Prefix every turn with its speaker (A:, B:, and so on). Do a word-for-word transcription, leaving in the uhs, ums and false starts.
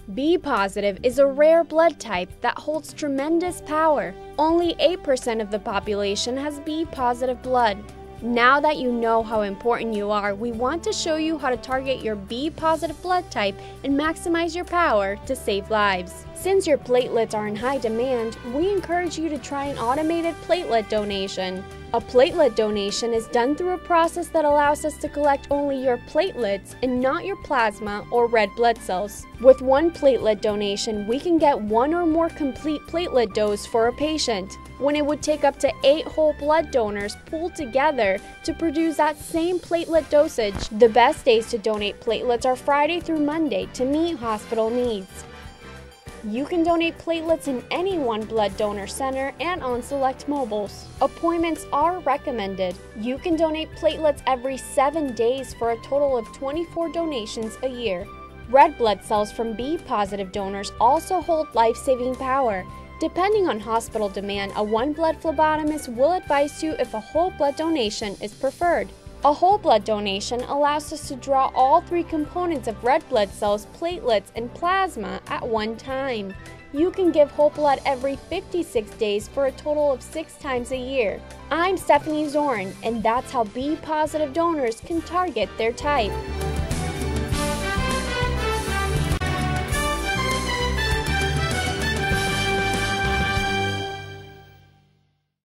A: B positive is a rare blood type that holds tremendous power. Only eight percent of the population has B positive blood. Now that you know how important you are, we want to show you how to target your B positive blood type and maximize your power to save lives. Since your platelets are in high demand, we encourage you to try an automated platelet donation. A platelet donation is done through a process that allows us to collect only your platelets and not your plasma or red blood cells. With one platelet donation, we can get one or more complete platelet dose for a patient, when it would take up to eight whole blood donors pooled together to produce that same platelet dosage. The best days to donate platelets are Friday through Monday to meet hospital needs. You can donate platelets in any one blood donor center and on select mobiles. Appointments are recommended. You can donate platelets every seven days for a total of twenty-four donations a year. Red blood cells from B positive donors also hold life-saving power. Depending on hospital demand, a one blood phlebotomist will advise you if a whole blood donation is preferred. A whole blood donation allows us to draw all three components of red blood cells, platelets, and plasma at one time. You can give whole blood every fifty-six days for a total of six times a year. I'm Stephanie Zorn, and that's how B positive donors can target their type.